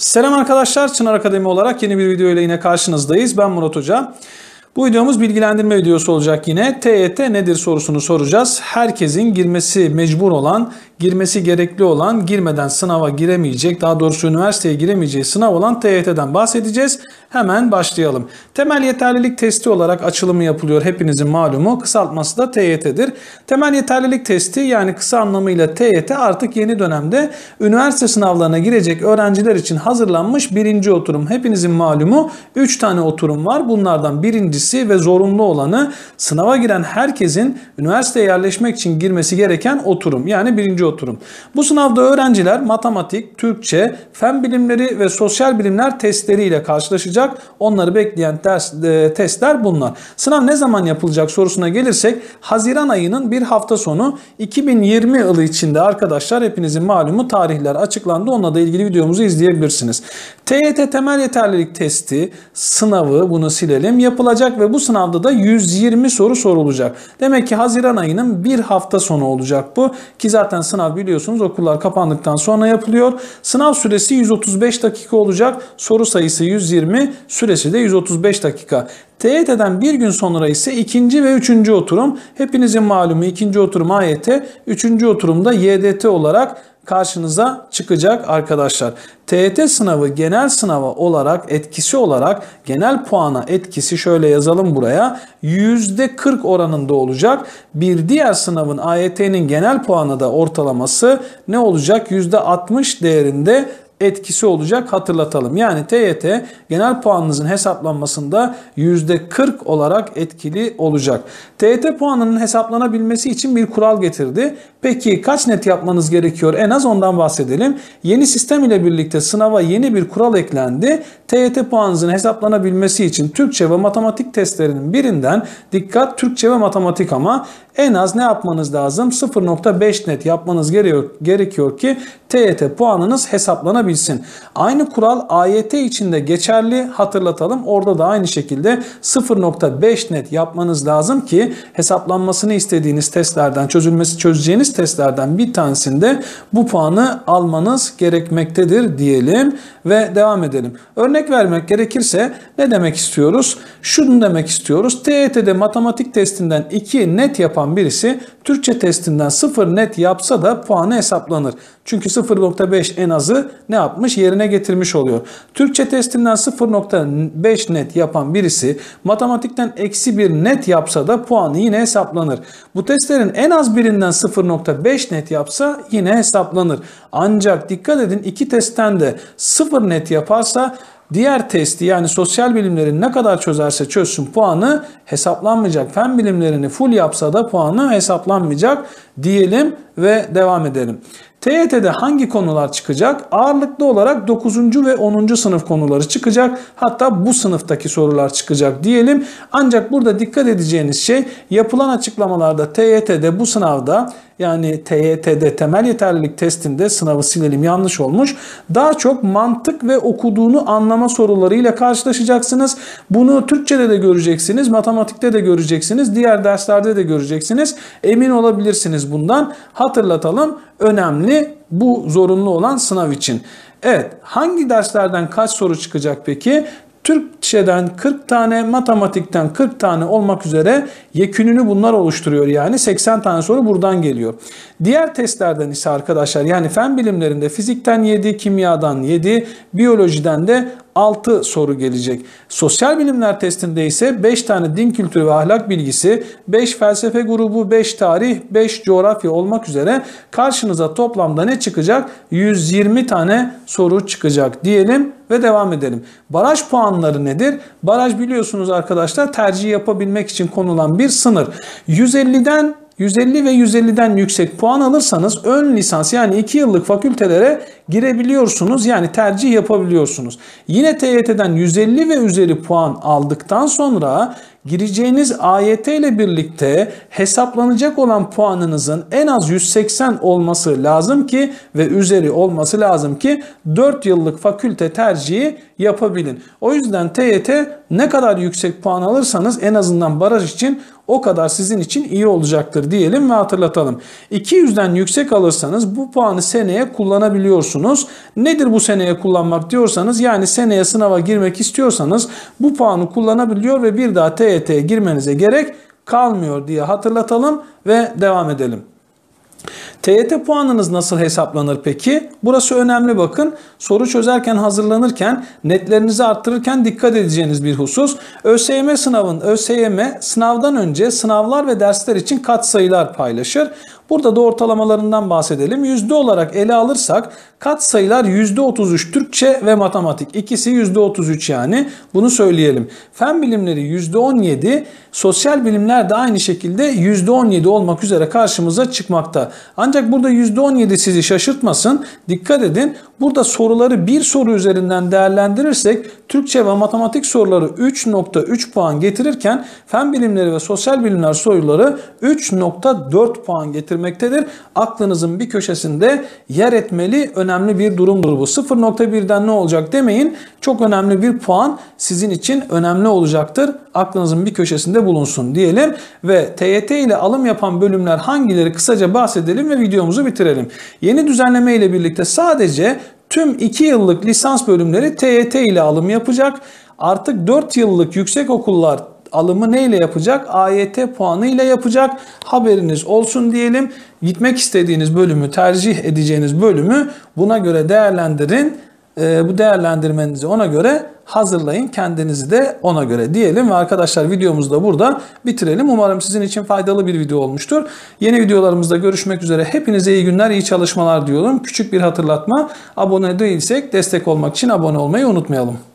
Selam arkadaşlar, Çınar Akademi olarak yeni bir video ile yine karşınızdayız. Ben Murat Hoca. Bu videomuz bilgilendirme videosu olacak yine. TYT nedir sorusunu soracağız. Herkesin girmesi mecbur olan, girmesi gerekli olan, girmeden sınava giremeyecek, daha doğrusu üniversiteye giremeyeceği sınav olan TYT'den bahsedeceğiz. Hemen başlayalım. Temel yeterlilik testi olarak açılımı yapılıyor. Hepinizin malumu. Kısaltması da TYT'dir. Temel yeterlilik testi yani kısa anlamıyla TYT artık yeni dönemde üniversite sınavlarına girecek öğrenciler için hazırlanmış birinci oturum. Hepinizin malumu 3 tane oturum var. Bunlardan birincisi ve zorunlu olanı sınava giren herkesin üniversiteye yerleşmek için girmesi gereken oturum. Yani birinci oturum. Bu sınavda öğrenciler matematik, Türkçe, fen bilimleri ve sosyal bilimler testleriyle karşılaşacak. Onları bekleyen testler bunlar. Sınav ne zaman yapılacak sorusuna gelirsek Haziran ayının bir hafta sonu 2020 yılı içinde arkadaşlar hepinizin malumu tarihler açıklandı. Onunla da ilgili videomuzu izleyebilirsiniz. TYT temel yeterlilik testi sınavı bunu silelim yapılacak ve bu sınavda da 120 soru sorulacak. Demek ki Haziran ayının bir hafta sonu olacak bu ki zaten sınav biliyorsunuz okullar kapandıktan sonra yapılıyor. Sınav süresi 135 dakika olacak. Soru sayısı 120, süresi de 135 dakika. TYT'den bir gün sonra ise ikinci ve üçüncü oturum. Hepinizin malumu ikinci oturum AYT, üçüncü oturumda YDT olarak karşınıza çıkacak arkadaşlar. TYT sınavı genel sınava olarak etkisi olarak genel puana etkisi şöyle yazalım buraya %40 oranında olacak. Bir diğer sınavın AYT'nin genel puanı da ortalaması ne olacak? %60 değerinde etkisi olacak hatırlatalım. Yani TYT genel puanınızın hesaplanmasında %40 olarak etkili olacak. TYT puanının hesaplanabilmesi için bir kural getirdi. Peki kaç net yapmanız gerekiyor? En az ondan bahsedelim. Yeni sistem ile birlikte sınava yeni bir kural eklendi. TYT puanınızın hesaplanabilmesi için Türkçe ve matematik testlerinin birinden dikkat Türkçe ve matematik ama en az ne yapmanız lazım? 0.5 net yapmanız gerekiyor ki TYT puanınız hesaplanabilsin. Aynı kural AYT için de geçerli hatırlatalım. Orada da aynı şekilde 0.5 net yapmanız lazım ki hesaplanmasını istediğiniz testlerden, çözeceğiniz testlerden bir tanesinde bu puanı almanız gerekmektedir diyelim ve devam edelim. Örnek vermek gerekirse ne demek istiyoruz? Şunu demek istiyoruz. TYT'de matematik testinden 2 net yapan birisi Türkçe testinden 0 net yapsa da puanı hesaplanır. Çünkü 0.5 en azı ne yapmış? Yerine getirmiş oluyor. Türkçe testinden 0.5 net yapan birisi matematikten -1 net yapsa da puanı yine hesaplanır. Bu testlerin en az birinden 0.5 net yapsa yine hesaplanır. Ancak dikkat edin iki testten de 0 net yaparsa diğer testi yani sosyal bilimlerin ne kadar çözerse çözsün puanı hesaplanmayacak. Fen bilimlerini full yapsa da puanı hesaplanmayacak diyelim ve devam edelim. TYT'de hangi konular çıkacak? Ağırlıklı olarak 9. ve 10. sınıf konuları çıkacak. Hatta bu sınıftaki sorular çıkacak diyelim. Ancak burada dikkat edeceğiniz şey yapılan açıklamalarda TYT'de bu sınavda yani TYT'de temel yeterlilik testinde sınavı silelim yanlış olmuş. Daha çok mantık ve okuduğunu anlama sorularıyla karşılaşacaksınız. Bunu Türkçe'de de göreceksiniz, matematikte de göreceksiniz, diğer derslerde de göreceksiniz. Emin olabilirsiniz bundan. Hatırlatalım, önemli bu zorunlu olan sınav için. Evet, hangi derslerden kaç soru çıkacak peki? Türkçeden 40 tane, matematikten 40 tane olmak üzere yekününü bunlar oluşturuyor. Yani 80 tane soru buradan geliyor. Diğer testlerden ise arkadaşlar yani fen bilimlerinde fizikten 7, kimyadan 7, biyolojiden de 6 soru gelecek. Sosyal bilimler testinde ise 5 tane din kültürü ve ahlak bilgisi, 5 felsefe grubu, 5 tarih, 5 coğrafya olmak üzere karşınıza toplamda ne çıkacak? 120 tane soru çıkacak diyelim ve devam edelim. Baraj puanları nedir? Baraj biliyorsunuz arkadaşlar tercih yapabilmek için konulan bir sınır. 150 ve 150'den yüksek puan alırsanız ön lisans yani 2 yıllık fakültelere girebiliyorsunuz. Yani tercih yapabiliyorsunuz. Yine TYT'den 150 ve üzeri puan aldıktan sonra gireceğiniz AYT ile birlikte hesaplanacak olan puanınızın en az 180 olması lazım ki ve üzeri olması lazım ki 4 yıllık fakülte tercihi yapabilin. O yüzden TYT ne kadar yüksek puan alırsanız en azından baraj için o kadar sizin için iyi olacaktır diyelim ve hatırlatalım. 200'den yüksek alırsanız bu puanı seneye kullanabiliyorsunuz. Nedir bu seneye kullanmak diyorsanız, yani seneye sınava girmek istiyorsanız bu puanı kullanabiliyor ve bir daha TYT'ye girmenize gerek kalmıyor diye hatırlatalım ve devam edelim. TYT puanınız nasıl hesaplanır peki? Burası önemli bakın. Soru çözerken, hazırlanırken, netlerinizi arttırırken dikkat edeceğiniz bir husus. ÖSYM sınavdan önce sınavlar ve dersler için katsayılar paylaşır. Burada da ortalamalarından bahsedelim. Yüzde olarak ele alırsak katsayılar %33 Türkçe ve matematik. İkisi %33 yani. Bunu söyleyelim. Fen bilimleri %17, sosyal bilimler de aynı şekilde %17 olmak üzere karşımıza çıkmakta. Ancak burada %17 sizi şaşırtmasın. Dikkat edin. Burada soruları bir soru üzerinden değerlendirirsek Türkçe ve matematik soruları 3.3 puan getirirken fen bilimleri ve sosyal bilimler soruları 3.4 puan getirmektedir. Aklınızın bir köşesinde yer etmeli, önemli bir durumdur bu. 0.1'den ne olacak demeyin. Çok önemli bir puan sizin için önemli olacaktır. Aklınızın bir köşesinde bulunsun diyelim ve TYT ile alım yapan bölümler hangileri kısaca bahsedelim ve videomuzu bitirelim. Yeni düzenleme ile birlikte sadece tüm 2 yıllık lisans bölümleri TYT ile alım yapacak. Artık 4 yıllık yüksek okullar alımı neyle yapacak? AYT puanı ile yapacak. Haberiniz olsun diyelim. Gitmek istediğiniz bölümü, tercih edeceğiniz bölümü buna göre değerlendirin. Bu değerlendirmenizi ona göre hazırlayın. Kendinizi de ona göre diyelim. Ve arkadaşlar videomuzu da burada bitirelim. Umarım sizin için faydalı bir video olmuştur. Yeni videolarımızda görüşmek üzere. Hepinize iyi günler, iyi çalışmalar diyorum. Küçük bir hatırlatma. Abone değilsek destek olmak için abone olmayı unutmayalım.